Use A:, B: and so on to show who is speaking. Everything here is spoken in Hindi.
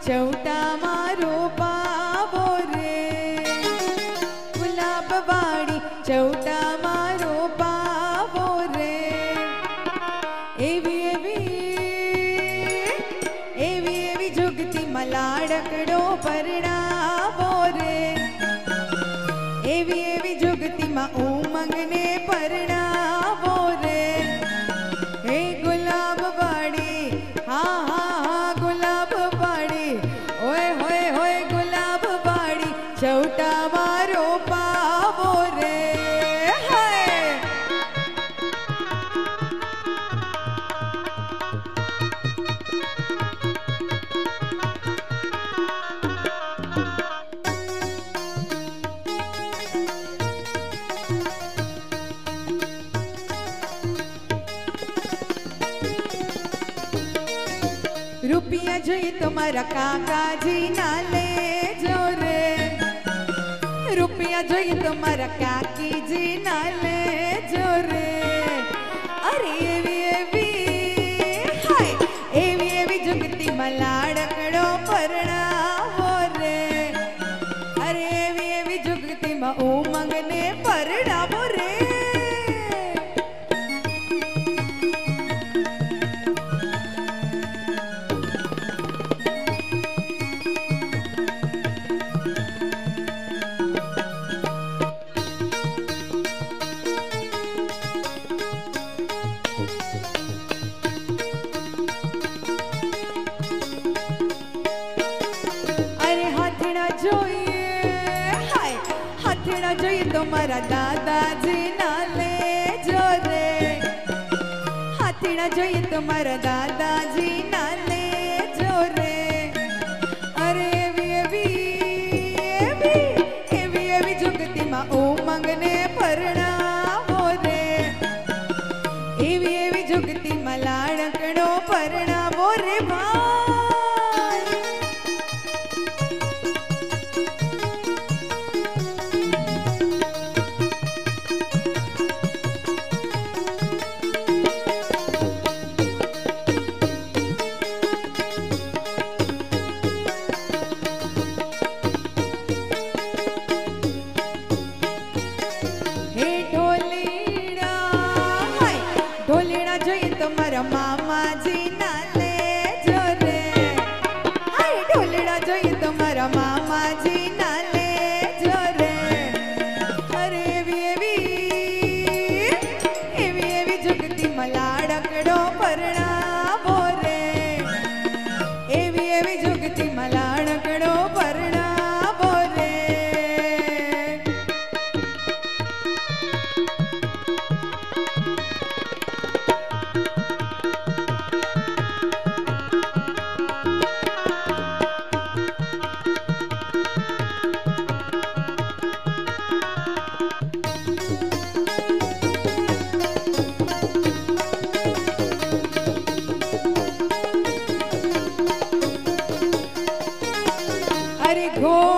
A: चौटा मारो पावो रे, गुलाबवाड़ी चौटा मारो पावो रे। एवी एवी एवी एवी जुगती मलाड़कड़ो परणावो रे, एवी एवी जुगती मा उमंगने परणावो रे। हे गुलाबवाड़ी हाँ हाँ हाँ गुलाबवाड़ी, ओए होए होए गुलाबवाड़ी चौटा मारो पावो रे। रुपया जोई तुम्हारा काका जी ना ले जो रे, रुपया जोई तुम्हारा काकी जी ना ले जो रे। अरे एवी एवी हाय एवी एवी जुगती मलाड़कड़ो परणावो रे, अरे एवी एवी जुगती मा उमंगने परणावो रे। जोई तुम्हारा दादाजी ना ले जो रे, हाथीना जोई तुम्हारा दादाजी ना ले जो रे। अरे एवी एवी एवी एवी एवी जुगती मा उमंगने परणावो रे, एवी एवी जुगती मा लाड़कड़ो परणावो रे भाई। तुम्हारा मामा जी ना ले जो रे, हाय ढोलड़ा जोई तुम्हारा मामा जी ना ले जो रे। अरे एवी एवी एवी एवी जुगती मलाड़कड़ो परणावो रे, एवी एवी जुगती मलाड़कड़ो परणावो रे। अरे घो